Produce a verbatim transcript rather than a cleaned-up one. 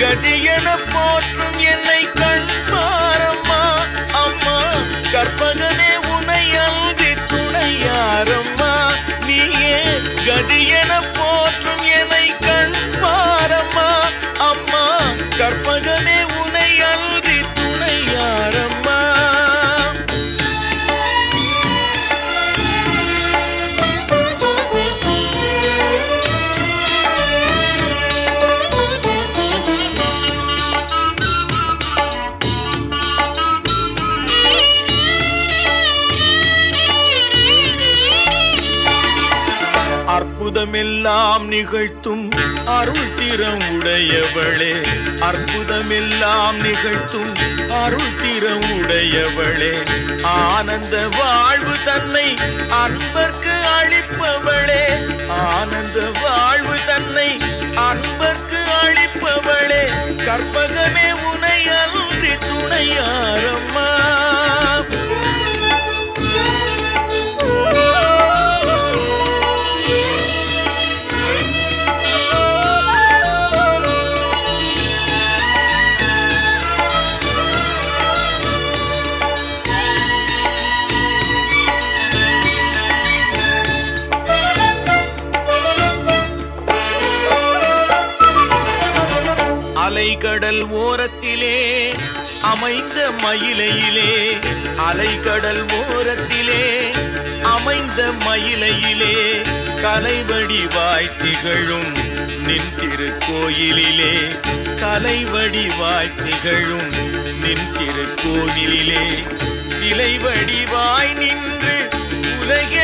கதியென போற்றும் என்னை கண்பாரம்மா அம்மா கற்பகனே உனை அன்றி துணையாரம்மா நீயே கதியென போற்றும் என்னை கண்பாரம்மா அம்மா கற்பகனே உனை அன்றி துணையாரம்மா அற்புதமெல்லாம் நிகழ்த்தும் அருள் திறம் உடையவளே அற்புதமெல்லாம் நிகழ்த்தும் அருள் திறம் உடையவளே ஆனந்த வாழ்வு தன்னை அன்பர்க்கு அளிப்பவளே ஆனந்த வாழ்வு தன்னை அன்பர்க்கு அளிப்பவளே கற்பகமே உனை அன்றி துணையாரம்மா அலைகடல் ஓரத்திலே அமைந்த மயிலையிலே அலைகடல் ஓரத்திலே அமைந்த மயிலையிலே கலைவடிவாய் திகழும் நின் திருக்கோயிலிலே கலைவடிவாய் திகழும் நின் திருக்கோயிலிலே சிலை வடிவாய் நின்று உலகே